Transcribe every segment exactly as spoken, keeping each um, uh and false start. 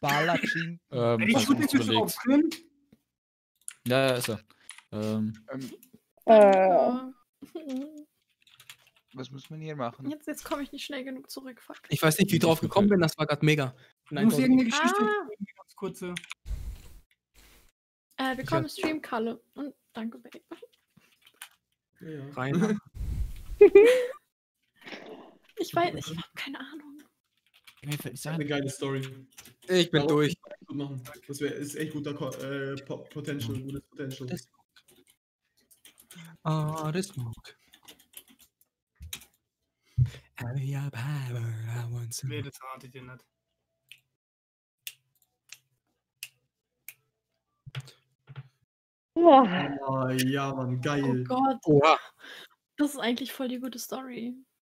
Palatschinken. Ähm, Ey, ich also würde kurz jetzt überlegt. drauf drin. Ja, ja, ist er. Ähm, Ähm, Äh, was muss man hier machen? Jetzt, jetzt komme ich nicht schnell genug zurück. Fuck. Ich weiß nicht, wie ich drauf gekommen bin, das war gerade mega. Du musst irgendeine Geschichte Ah. erzählen, eine ganz kurze. Äh, wir Ich kommen hab- im Stream, Kalle. Und danke, Babe. Ja. Rein. Ich weiß, ich habe keine Ahnung. Mir fällt nicht Eine ein. geile Story. Ich bin Darauf durch. Gut machen. Das wär, ist echt guter Ko- äh, Po- Potential, gutes Potential. Das- Ah, das smoke. Have you power, I want some- Nee, das ratet ihr nicht. boah. Oh, ja, Mann, Oh geil. Gott, Oha. das ist eigentlich voll die gute Story.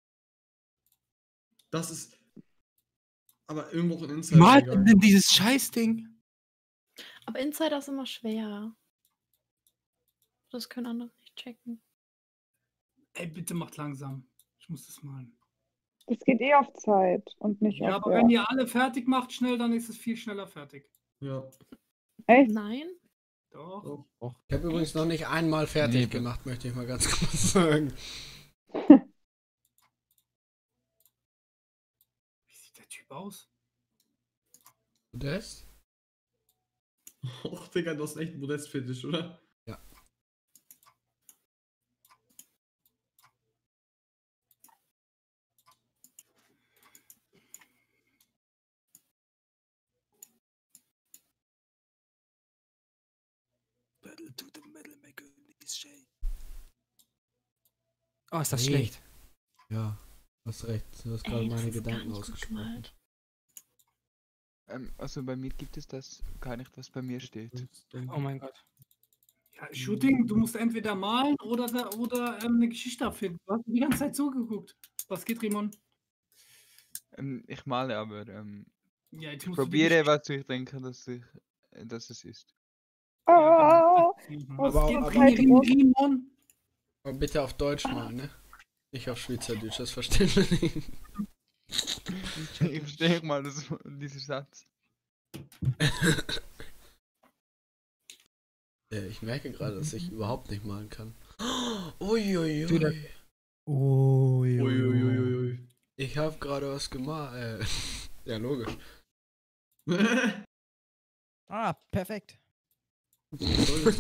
Das ist. Aber irgendwo auch ein Insider. Malt egal. denn dieses Scheißding? Aber Insider ist immer schwer. Das können andere nicht checken. Ey, bitte macht langsam. Ich muss das malen. Das geht eh auf Zeit und nicht Ja, auf aber Wert. wenn ihr alle fertig macht, schnell, dann ist es viel schneller fertig. Ja. Echt? Nein? Doch. Oh. Ich habe übrigens noch nicht einmal fertig Nee, gemacht, möchte ich mal ganz kurz sagen. Wie sieht der Typ aus? Das? Och, Digga, du hast echt einen Modest-Fetisch, oder? Ja. Oh, ist das Nee. schlecht. Ja, hast recht. Du hast gerade Ey, das meine ist gar Gedanken nicht gut ausgesprochen. gemalt. Ähm, also bei mir gibt es das gar nicht, was bei mir steht. Oh mein Gott. Ja, Shooting, du musst entweder malen oder, da- oder ähm, eine Geschichte erfinden. Du hast die ganze Zeit zugeguckt. Was geht, Rimon? Ähm, ich male aber. Ähm, Ja, jetzt ich musst du die probiere, Geschichte- was ich denke, dass, ich, äh, dass es ist. Oh, Ja, was Was Aber- geht, aber- Rim- Rimon? Aber bitte auf Deutsch mal, ne? Nicht auf Schweizerdeutsch, das verstehen wir nicht. Ich verstehe mal das, dieser Satz. Ja, ich merke gerade, dass ich überhaupt nicht malen kann. Uiuiui. Du, da- Ui, Uiuiuiui. Ich habe gerade was gemalt. Äh, ja, logisch. Ah, perfekt. Okay,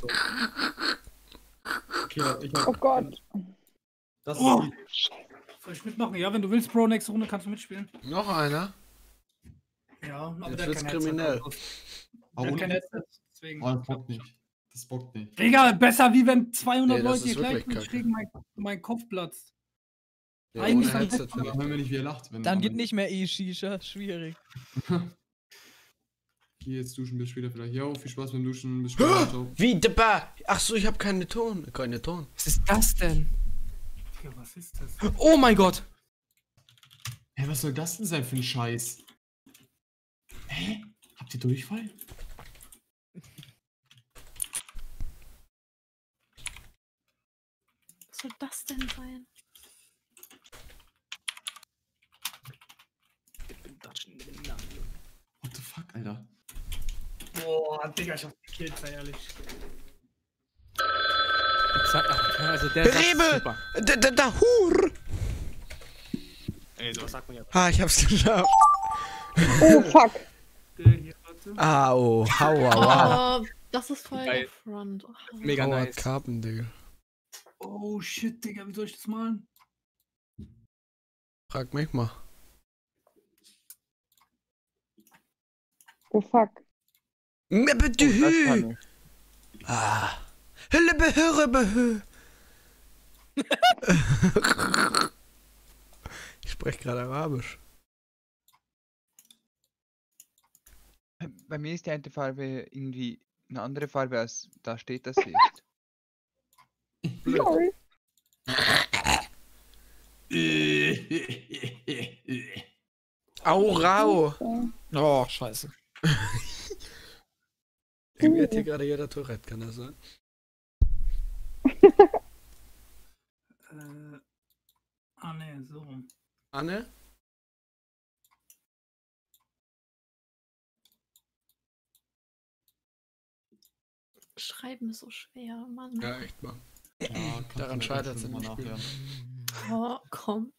ich hab, oh Gott. Das ist Oh. die- Soll ich mitmachen? Ja, wenn du willst, Bro, nächste Runde kannst du mitspielen. Noch einer? Ja, aber Jetzt der wird's kann kriminell. Der hat kein Headset, deswegen. Oh, das bockt nicht. Das bockt nicht. Digga, besser wie wenn zweihundert Nee, das Leute hier ist wirklich gleich kacke. kriegen, mein, mein Kopf platzt. Ja, Eigentlich ohne dann- Headset Aber finde hören wir nicht, wie er lacht. Wenn Dann geht nicht mehr E-Shisha. Schwierig. Geh jetzt duschen, bis später vielleicht. Jo, viel Spaß beim Duschen, bis später. Ciao. ich. Wie, Dippa? Ach so, ich habe keine Ton. Keine Ton. Was ist das denn? Digga, was ist das? Oh mein Gott. Hä, was soll das denn sein für ein Scheiß? Hä? Habt ihr Durchfall? Was soll das denn sein? What the fuck, Alter? Boah, Digga, ich hab gekillt, sei ehrlich. Sag- ach, Also der Satz ist Rebe! super. Da, da, da, Hur! Ey, sowas sagt man ja. Ah, ich hab's geschafft. Oh, fuck. Der hier, warte. Ah, oh, Hauer, wow. Oh, das ist voll Geil. der Front. Oh, Mega Howard nice. Carpen, Digga. Oh shit, Digga, wie soll ich das malen? Frag mich mal. Oh, fuck. Mebbe Oh, das kann du. ich. Ah. Hülle behöre behö. Ich spreche gerade Arabisch. Bei mir ist die eine Farbe irgendwie eine andere Farbe, als da steht, dass sie ist. Sorry. Au, rau. Oh, scheiße. Irgendwie hat hier gerade jeder Tourette, kann das sein? Äh. Ah ne, so rum. Anne? Schreiben ist so schwer, Mann. Ja, echt mal. Ja, kannst du Daran ja scheitert es schon in mal dem Spiel. nachher. Oh, komm.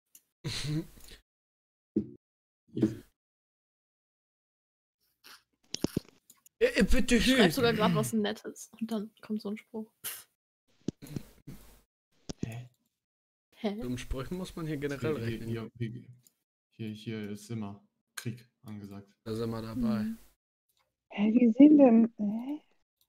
Äh, bitte Ich schreib schön. sogar gerade was Nettes. Und dann kommt so ein Spruch. Hä? Hä? Mit Sprüchen muss man hier generell Hier, rechnen. hier, hier, hier, hier ist immer Krieg angesagt. Da sind wir dabei. Mhm. Hä, wie sehen denn. Hä?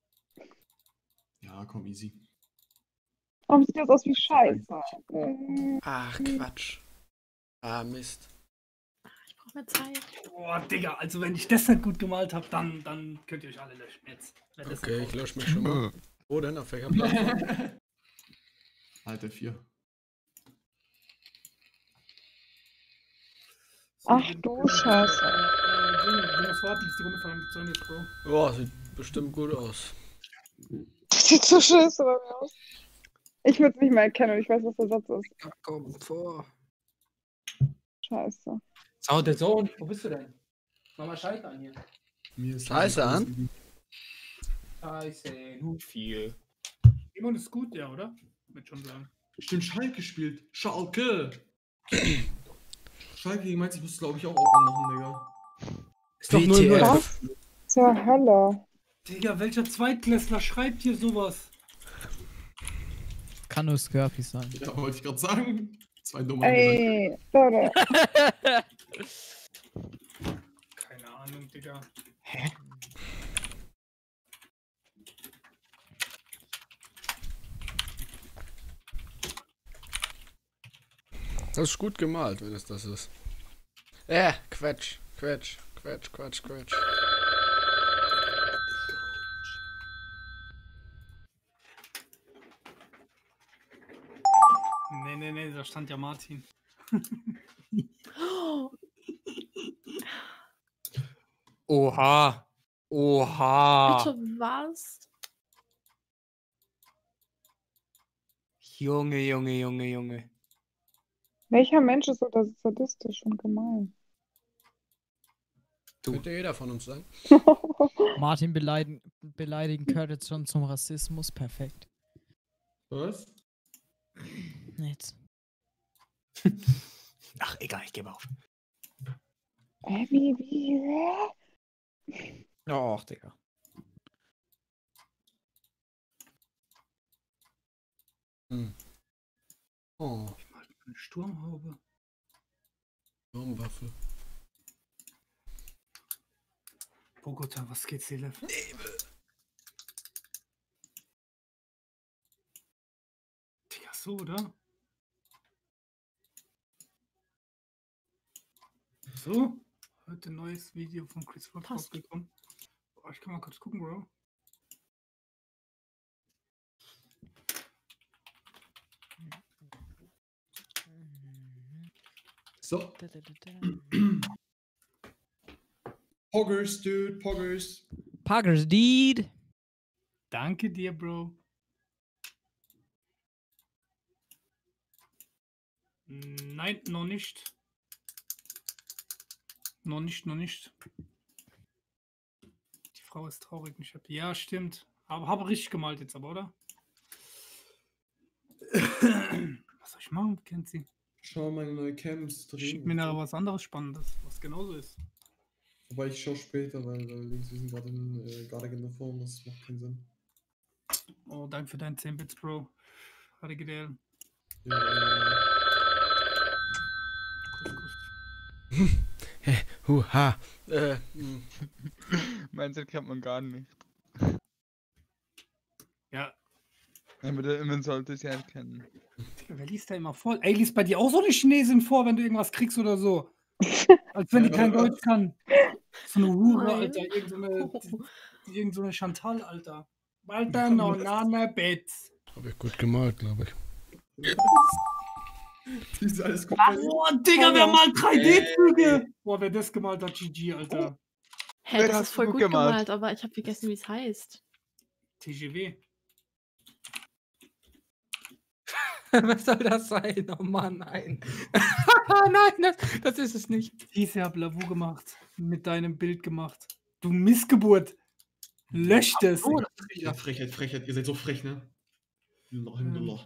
Ja, komm, easy. Warum sieht das aus wie Scheiße? Äh, Ach, Quatsch. Ah, Mist. Ich brauch mehr Zeit. Boah, Digga, also wenn ich das nicht gut gemalt habe, dann, dann könnt ihr euch alle löschen jetzt. Wenn das Okay, nicht ich lösche mich schon mal. Wo denn? Auf welcher Plattform? Alter, vier. Ach du Scheiße. Äh, du, du musst warten, bis die Runde zu Ende ist, Bro. Boah, sieht bestimmt gut aus. Das sieht so scheiße bei mir aus. Ich würde es nicht mehr erkennen und ich weiß, was der Satz ist. Ja, komm, vor. Scheiße. Sau, der Sohn, wo bist du denn? Mach mal Scheiße an hier. Mir ist Scheiße alles an? easy. Scheiße, nur viel. Simon ist gut, ja, oder? Wird schon sagen. Stimmt, Schalke gespielt. Schalke! Schalke gegen Mainz, ich muss glaube ich auch anmachen, Digga. Ist doch null null. Was zur Hölle? Digga, welcher Zweitklässler schreibt hier sowas? Kann nur Skirpy sein. Ja, wollte ich gerade sagen. Zwei dumme gesagt. Ey, Leute. Keine Ahnung, Digga. Das ist gut gemalt, wenn es das ist. Äh, Quatsch, Quatsch, Quatsch, Quatsch, Quatsch. Nee, nee, nee, da stand ja Martin. Oh, Oha. Oha. bitte was? Junge, Junge, Junge, Junge. Welcher Mensch ist so das sadistisch und gemein? Du. Könnte jeder von uns sein. Martin beleidigen, beleidigen gehört jetzt schon zum Rassismus. Perfekt. Was? Nichts. Ach, egal, ich gebe auf. Äh, wie, wie, hä? Och, Digga. Hm. Oh, Eine Sturmhaube. Baumwaffel. Bogota, was geht's hier? Digga, so, oder? So, heute ein neues Video von Chris Rock Passt. rausgekommen. Boah, ich kann mal kurz gucken, Bro. So. Poggers, dude, Poggers. Poggers, Deed. Danke dir, Bro. Nein, noch nicht. Noch nicht, noch nicht. Die Frau ist traurig, nicht happy. Ja, stimmt. Aber habe richtig gemalt jetzt aber, oder? Was soll ich machen, kennt sie? Schau meine neue Camps Schick mir nachher was anderes Spannendes, was genauso ist. Wobei ich schaue später, weil, weil links wir sind gerade in äh, Gardigan der Form, das macht keinen Sinn. Oh, danke für deinen zehn Bits, Bro. Hatte gedell. Ja, äh, Kuss, Kuss. Huha. Äh, hm. Meins kennt man gar nicht. Ja, Aber der- man sollte es ja erkennen. Digga, wer liest da immer vor? Ey, liest bei dir auch so eine Chinesin vor, wenn du irgendwas kriegst oder so? Als wenn die kein Deutsch kann. So eine Hure, Nein. Alter. Irgend so eine, irgend so eine Chantal, Alter. Alter, no, nana, Bett. Hab ich gut gemalt, glaube ich. ist alles gut. Boah, Digga, wer malt drei D-Züge? Boah, wer das gemalt hat, G G, Alter. Hä, Wer das hat ist voll gut gut gemalt? gemalt, aber ich habe vergessen, wie es heißt. T G W. Was soll das sein? Oh Mann, nein. Nein, das, das ist es nicht. Diese hab Lavu gemacht. Mit deinem Bild gemacht. Du Missgeburt. Löscht es. Oh, das ist Ja, Frechheit, Frechheit. Ihr seid so frech, ne? Alhamdulillah.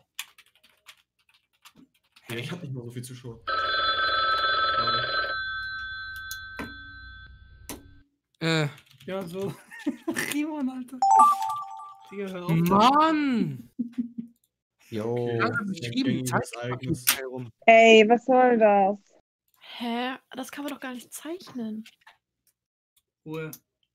Ja, ich hab nicht mal so viel Zuschauer. Schade. Äh, Ja, so. Rimon, Alter. Digga, hör auf. Mann! Jo. Ja, das ist geschrieben, die gängiges Zeit Ereignis. herum. Ey, was soll das? Hä? Das kann man doch gar nicht zeichnen. Ruhe.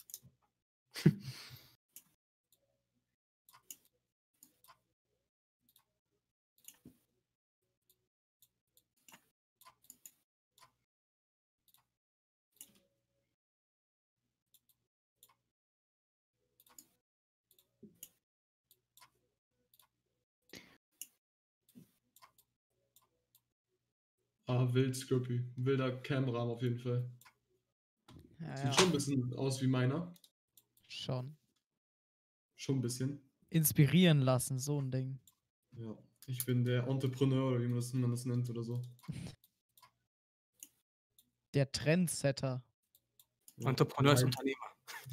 Ah, wild, Scrappy. Wilder Cam-Rahmen auf jeden Fall. Ja, Sieht ja, schon ein bisschen aus wie meiner. schon. Schon ein bisschen. Inspirieren lassen, so ein Ding. Ja. Ich bin der Entrepreneur, oder wie man das, man das nennt oder so. Der Trendsetter. Ja. Entrepreneur ist Nein. Unternehmer.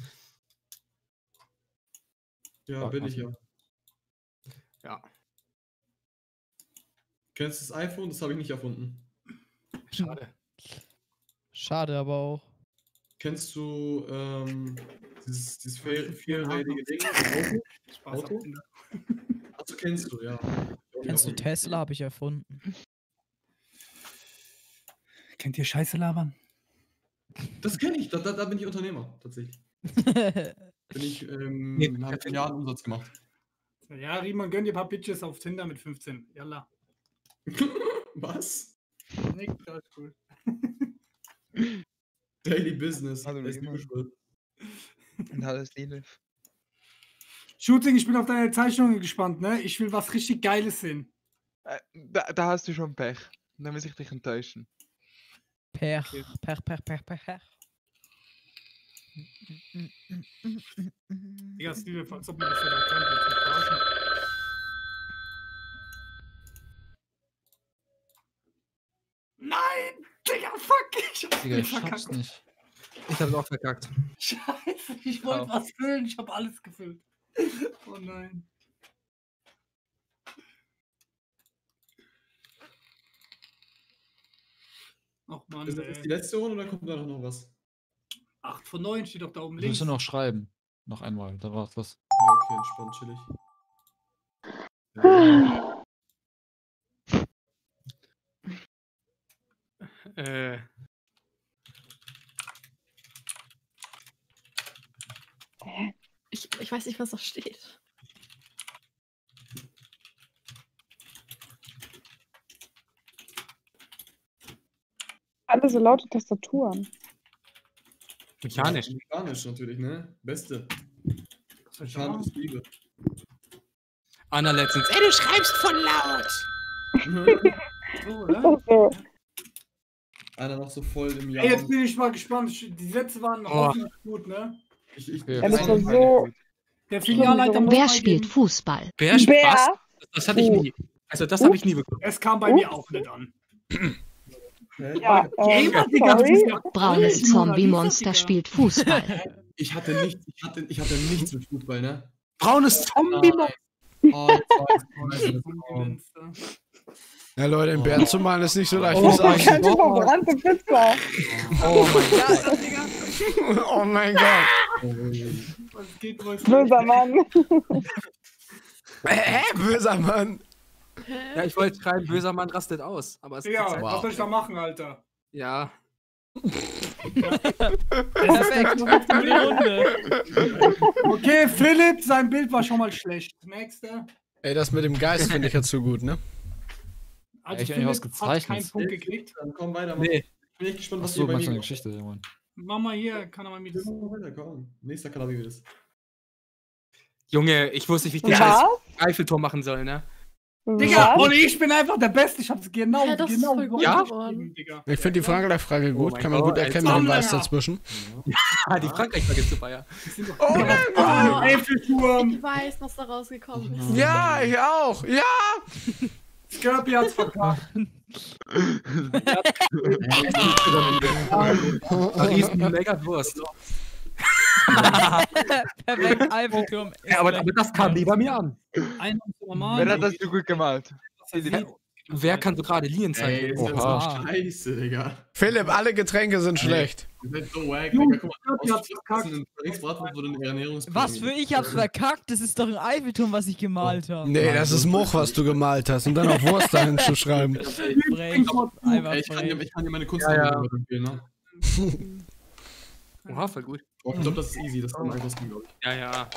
Ja, Sag bin mal ich ja. so. Ja. Kennst du das iPhone? Das habe ich nicht erfunden. Schade. Schade aber auch. Kennst du ähm, dieses, dieses vier- vierrädige Ding? Auto? Spaß Auto? auf Kinder. Achso, kennst du, ja. Kennst du Tesla? Habe ich erfunden. Kennt ihr Scheiße labern? Das kenne ich, da, da, da bin ich Unternehmer, tatsächlich. Bin ich, ähm, Nee, habe ich einen Jahr Umsatz gemacht. Ja, Riemann, gönn dir ein paar Bitches auf Tinder mit fünfzehn. Yalla. Was? Nick, das ist cool. Daily Business. Hallo, Das ist Riemann. Übelschuld. Und alles Lilith. Shooting, ich bin auf deine Zeichnungen gespannt, ne? Ich will was richtig Geiles sehen. Äh, da, da hast du schon Pech. Da muss ich dich enttäuschen. Pech, Pech, Pech, Pech, Pech, Pech. Digga, Steve, als ob man das ja kann, willst du mich verarschen? Nein! Digga, fuck! Ich hab's Digga, nicht ich schaff's verkackt. nicht. Ich hab's auch verkackt. Scheiße, ich wollte Au. was füllen, ich habe alles gefüllt. Oh nein. Ach man, Ist das ey. die letzte Runde oder kommt da noch was? acht von neun steht doch da oben Ich links. müsste noch schreiben. Noch einmal, da war's das. Ja, okay, entspannt, chillig. Ja, Äh, Ich, ich weiß nicht, was da steht. Alle so laute Tastaturen. mechanisch. Mechanisch natürlich, ne? Beste. Was soll ich da Mechanisch machen? Liebe. Anna letztens. Ey, du schreibst voll laut! So, oder? Ach so. Einer noch so voll im Jahr. Ey, jetzt bin ich mal gespannt. Die Sätze waren Oh. hoffentlich gut, ne? ich, ich, Ja, Ja, das war Nein, so. Der Filialleiter muss Wer mal spielt geben. Fußball? Wer spielt Bär. was? Das, das hatte ich nie. Also das habe ich nie bekommen. Es kam bei mir auch nicht an. Hä? Ja, ähm, Jeder, Digga, du sorry. bist ja Braunes voll die Mona Zombie-Monster Lisa, Digga. spielt Fußball. Ich hatte nichts, ich hatte, ich hatte nichts mit Fußball, ne? Braunes Zombie. Nein. Oh, jetzt weiß ich, Oh, weiß das ich, ist was ein kommt. Monster. Ja, Leute, den Bären zu malen ist nicht so leicht Oh, wie sagen. Ich könnte verbrannte Pizza. Oh mein Gott. Oh mein Gott. Was geht, Boys? Böser Mann. Hä? Böser Mann. Ja, ich wollte schreiben, böser Mann rastet aus. Aber es Digga, gibt's halt- was soll ich da machen, Alter? Ja. Perfekt. Für die Runde. Okay, Philipp, sein Bild war schon mal schlecht. Nächster. Ey, das mit dem Geist finde ich ja zu gut, ne? Also ich hab nicht was Philipp hat keinen gezeichnet. Punkt gekriegt. Dann komm weiter. Mann. Nee. Ich bin echt gespannt, was Achso, ihr bei meinst du mir eine macht. Geschichte, Junge? Mama hier, kann er mal mit. Komm weiter, komm. Nächster Kalabi ist. Junge, ich wusste nicht, wie ich den Was? scheiß Eiffelturm machen soll, ne? Digga, Was? und ich bin einfach der Beste. Ich hab's genau, Ja, das ist genau voll gut Ja? geworden. Digga. Ich finde die Frage der Frage gut. Oh mein Kann man Gott, gut erkennen, jetzt mit dem haben Weiß wir- dazwischen. Ah, die Frankreich-Frage ist super, ja. Oh mein Ah, Gott. Eiffelturm. Ich weiß, was da rausgekommen ist. Ja, ich auch. Ja. Skirby hat's verkackt. Riesen Megawurst. Perfekt, Eiffelturm. ist Ja, aber, weg. aber das kam nie bei mir an. Einer muss normal. Wer hat das so gut gemalt? Wer, wer kann so gerade Linien Ey, zeichnen? ist das Oha. so scheiße, Digga. Philipp, alle Getränke sind schlecht. Ihr seid so wack, Junge, Digga. Guck die mal, hat's aus verkackt. in Paris Bratwurst wurde eine Ernährungspyramide. Was für ich hab's verkackt? Das ist doch ein Eiffelturm, was ich gemalt habe. Nee, das ist Moch, was du gemalt hast. Und dann auf Wurst dahin zu schreiben. Frech. Einfach Ey, ich, kann dir, frech. ich kann dir meine Kunst Ja, ja. empfehlen, ne? Oha, voll gut. Oh, ich glaube, das ist easy, das kann man einfach glaube ich. Ja, ja.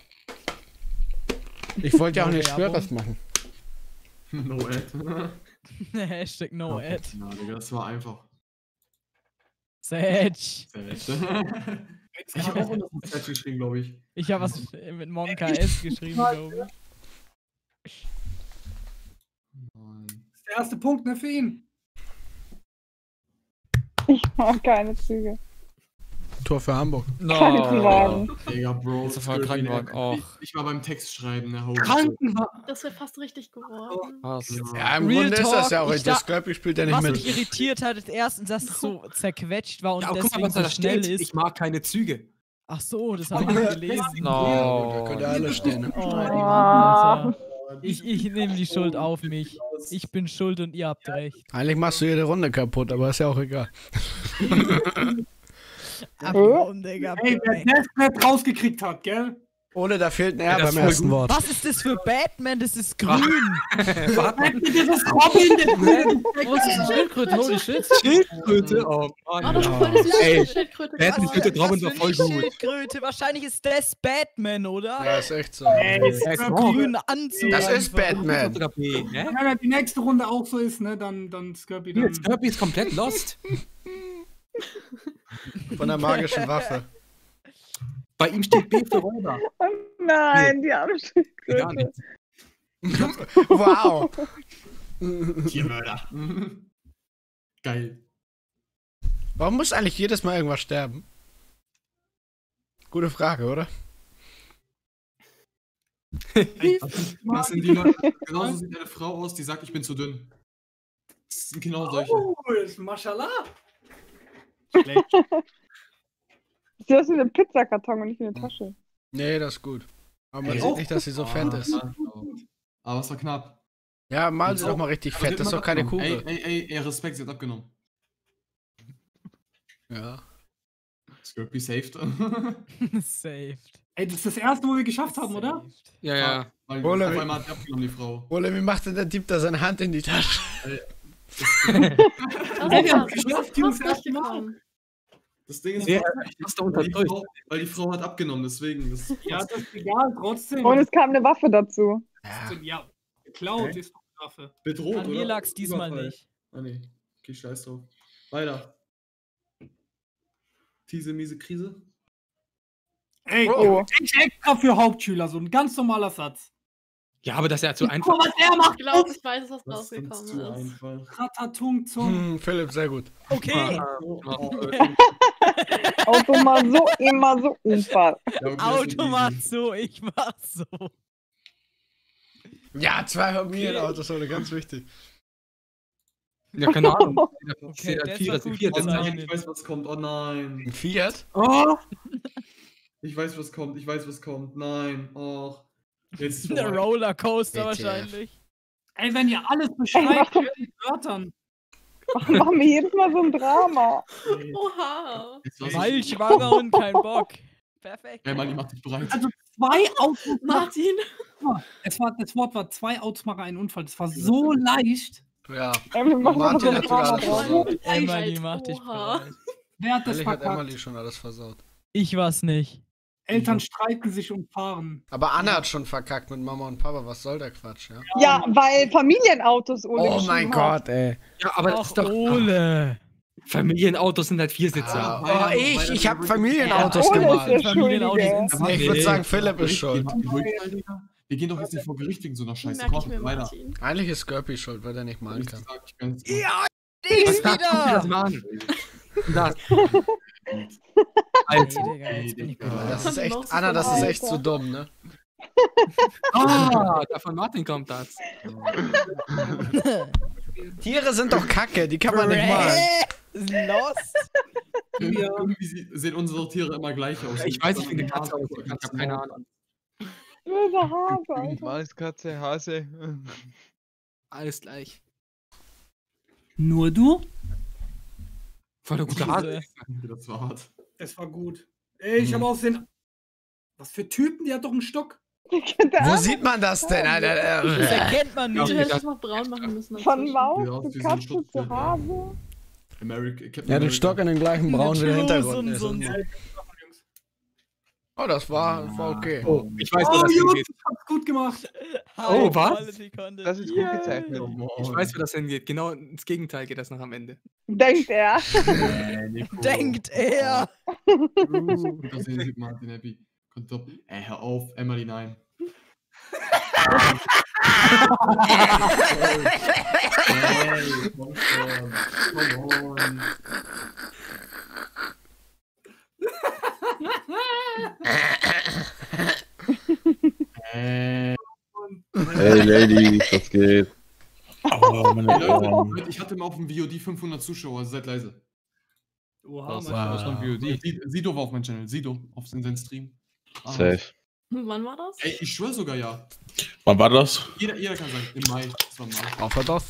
Ich wollte ja auch nichts Werbung. Schweres machen. No ad. Hashtag no ad. Ja, Digga, das war einfach. Sage. Sehr recht. Ich habe auch in das Chat geschrieben, glaube ich. Ich habe was mit Monka S geschrieben, glaube ich. Nein. Das ist der erste Punkt, ne, für ihn. Ich mag keine Züge. Tor für Hamburg. Krankenwagen. Digga, Bro. Jetzt auf einmal Kirby, Krankenwagen, ey, och. Ich, ich war beim Text schreiben, ne? Holy Krankenwagen. Das wäre fast richtig geworden. Was? shit. Ja, im Real Grunde ist das Talk, ja auch ich richtig. Das da- Scrappy spielt ja nicht Was mit. mich irritiert hat, ist erstens, dass es so zerquetscht war und Ja, aber guck mal, deswegen was da so schnell steht. ist. Ich mag keine Züge. Ach so, das habe ich nicht gelesen. No. Da könnte alles stehen. Oh, Ah. Alter. Ich, ich nehme die Schuld auf mich. Ich bin schuld und ihr habt recht. Eigentlich machst du jede Runde kaputt, aber ist ja auch egal. Ach, Äh? komm, Digga. Ey, wer das nicht rausgekriegt hat, gell? Ohne, da fehlt ein R Ja, das beim ist voll ersten gut. Wort. Was ist das für Batman? Das ist grün. Das ist Robin, der Wo ist das Schildkröte? Holy shit. Schildkröte? Oh Mann. Ah, das ist voll die süße Ey, Schildkröte. wer hat geworden. Schildkröte Robin Was war für voll eine gut. Schildkröte. Wahrscheinlich ist das Batman, oder? Ja, ist echt so. Ey, Er ist Ein wrong. grünen Anzug. Das ist einfach. Batman. Sogar B, ne? Wenn er die nächste Runde auch so ist, ne, dann, dann Skirby dann. Jetzt Kirby ist komplett lost. Von der magischen Waffe. Bei ihm steht B für Räuber. Oh nein, die arme Gar Schildkröte. nichts. Wow. Tiermörder. Geil. Warum muss eigentlich jedes Mal irgendwas sterben? Gute Frage, oder? Ey, das, sind, das sind die Leute. Genauso sieht eine Frau aus, die sagt, ich bin zu dünn. Das sind genau solche. Oh, ist Mashallah. Sieht aus wie ein Pizzakarton und nicht wie eine Tasche. Nee, das ist gut. Aber man Ey, sieht auch- nicht, dass sie so Ah, fett ist. ah, Aber es war knapp. Ja, mal sie So. doch mal richtig Aber sie fett. hat Das ist mal doch keine abgenommen. Kugel. Ey, ey, ey, ey, Respekt, sie hat abgenommen. Ja. Skirby saved. Saved. Ey, das ist das erste, wo wir geschafft haben, oder? Saved. Ja, ja. Weil Ole, auf wie- einmal hat sie abgenommen, die Frau. Ole, wie macht denn der Typ da seine Hand in die Tasche? Das Ey, ist wir haben fast- geschafft, Jungs, fast erste Mal. durchgekommen. Das Ding ist, Ja, weil, hast du weil, die unterdrückt. Frau, weil die Frau hat abgenommen, deswegen. Das ist Ja, das ist egal, trotzdem. Und es kam eine Waffe dazu. Ja. Ja, geklaut Okay. ist doch eine Waffe. bedroht, An mir oder? lag's diesmal Überfall. nicht. Ah, nee. Okay, scheiß drauf. Weiter. Diese miese Krise. Ey, Oh. ich extra für Hauptschüler, so ein ganz normaler Satz. Ja, aber das ist ja zu einfach. Guck mal, was er macht. Ich glaube, ich weiß, was Das ist uns rausgekommen zu ist. einfach. Ratatung zum. Hm, Philipp, sehr gut. Okay. Oh, oh, Auto mal so, immer so Unfall. ja, okay, das ist Auto easy. macht so, ich mach so. Ja, zwei Familienautos, Ole, ganz wichtig. Ja, keine Ahnung. Okay, Okay, das vier, war das sind gut vier, Oh das sind nein, gezeichnet. ich weiß, was kommt. Oh nein. Ein Fiat? Oh! Ich weiß, was kommt. Ich weiß, was kommt. Nein. Och. Jetzt ist Der vorbei. Rollercoaster W T F. wahrscheinlich. Ey, wenn ihr alles beschreibt mit Wörtern. Warum machen wir jedes Mal so ein Drama? Oha. Jetzt lass Weil ich- schwanger und kein Bock. Perfekt. Ey, Mann, mach dich bereit. Also zwei Autos. Martin. Es war, das Wort war zwei Autos machen einen Unfall. Das war so leicht. Ja. Ey, wir machen immer so Martin ein hat sogar Drama alles draus. versaut. Emily macht dich Oha. bereit. Wer hat das Ehrlich hat verkackt? Emily schon alles versaut. Ich war's nicht. Eltern streiten sich und fahren. Aber Anna hat schon verkackt mit Mama und Papa. Was soll der Quatsch, ja? Ja, weil Familienautos Ole Oh mein geschrieben hat. Gott, ey. Ja, aber das Ach, ist doch. Ole. Familienautos sind halt Viersitzer. Ah, weiter, oh, ich, weiter, ich hab weiter. Familienautos Ole ist gemalt. der Familienautos Schuldige. ins Ich würde sagen, Philipp ist schuld. Wir gehen doch jetzt nicht vor Gericht wegen so einer Scheiße. Merke ich Komm, mir, weiter. Martin. Eigentlich ist Skirpy schuld, weil er nicht malen Ich kann. sag, ich kann jetzt- Ja, Was ich darfst du das wieder. machen? Das. Ey, Also, Digga, jetzt bin ich bereit. Das ist Noch echt, so Anna, das ist echt Alter. zu dumm, ne? Ah, da von Martin kommt das. Tiere sind doch Kacke, die kann man nicht malen. Lost. Irgendwie, irgendwie sie- sehen unsere Tiere immer gleich aus. Ich weiß nicht, wie eine Katze aussieht. Ich habe keine Ahnung. Böse Hase, Alter. Mauskatze, Hase. Alles gleich. Nur du? Voll der gute Hase. Das war hart. Das war gut. Ey, ich habe aussehen. Was für Typen? Die hat doch einen Stock. Wo sieht man das denn, Alter? Das erkennt man Du nicht. hättest es noch braun machen müssen. Von dazwischen. Maus Ja, zu wie so ein Katze Stock- zu Hase. America, Captain Ja, den America. Stock in den gleichen Braun wie der Hintergrund und ist. so und ein- so. Oh, das war, das war okay. Oh, ich weiß, wo Oh, das Jungs, hingeht. ich hab's gut gemacht. Oh, was? Quality Content. Das ist gut Yay. gezeichnet. Come Ich on. weiß, wo das hingeht. Genau ins Gegenteil geht das noch am Ende. Denkt er. Nee, Nico. Denkt er. Uh, das sieht Martin happy. Kommt top. Ey, hör auf, Emily, nein. Ey, komm schon. Come on. Äh, Hey Ladies, was geht? Oh, meine Leute, Ohren. Leute, ich hatte mal auf dem V O D fünfhundert Zuschauer, also seid leise. Oha, Was Mann. war das von V O D? Si- Sido war auf meinem Channel, Sido, auf seinem Stream. Ah, Safe. Wann war das? Ey, ich schwör sogar ja. Wann war das? Jeder, jeder kann sagen, im Mai. Das war im Mai. Auf das?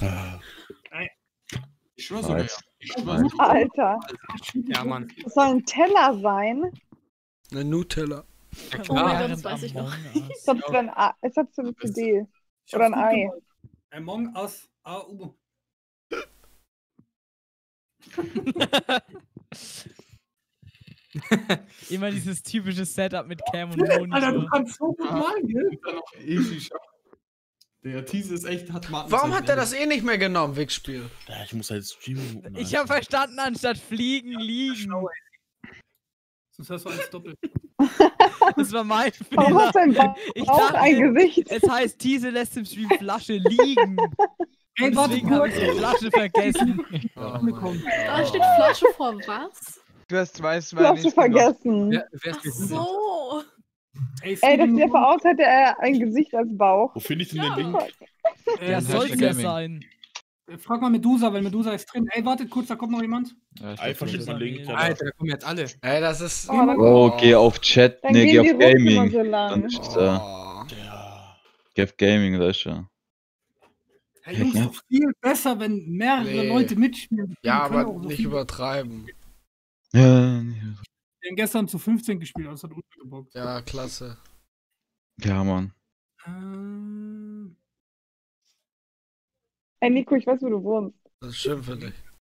Ich schwör sogar ja. Nice. Ich schwör sogar. Alter. Ja, Mann. Das soll ein Teller sein. Eine Nutella. Ja, Oh klar. mein Gott, das Während weiß ich noch. Among Us. Ich glaub, es wäre ein A- es hat so eine Idee. Ich Oder hab's ein gut Ei. gemacht. Among Us A U. Immer dieses typische Setup mit Cam und Monitor. Alter, du kannst so gut malen, gell? Und dann noch ewig. Der Teaser ist echt, hat Martin. Warum hat er das eh nicht mehr genommen, Wegspiel? Ja, ich muss halt streamen. Ich habe verstanden, anstatt fliegen, liegen. Sonst hast du alles doppelt. Das war mein Warum hast Fehler. du ein Ich Bauch dachte, ein Gesicht? es heißt, Tease lässt im Stream Flasche liegen. Ey, Und warte deswegen habe kurz. ich die Flasche vergessen. Oh, mein Da steht Flasche vor was? Du hast zwei, zwei Du hast nicht du gemacht. vergessen. Wer, wer Ach ist mir so. Ey, Ey, das Steven, sieht einfach aus, hätte er ein Gesicht als Bauch. Wo finde ich denn Ja. den Link? äh, Ja, Hashtag soll's ja Gaming. sein. Frag mal Medusa, weil Medusa ist drin. Ey, wartet kurz, da kommt noch jemand. Ja, ich Einfach glaub, steht mein Link. Alter, Alter, da kommen jetzt alle. Ey, das ist. Oh, dann, Oh, geh auf Chat. dann Ne, geh gehen auf die Runden immer Gaming. so Dann lang. ist da. Oh. Ja. Geh auf Gaming, da ist er. Hey, Jungs, Ja. doch viel besser, wenn mehrere Nee. Leute mitspielen. Ja, Die können aber auch so nicht viel- übertreiben. Ja, Wir haben gestern zu fünfzehn gespielt, also hat untergebockt. Ja, klasse. ja, Mann. Ähm, Ey, Nico, ich weiß, wo du wohnst. Das ist schön für dich.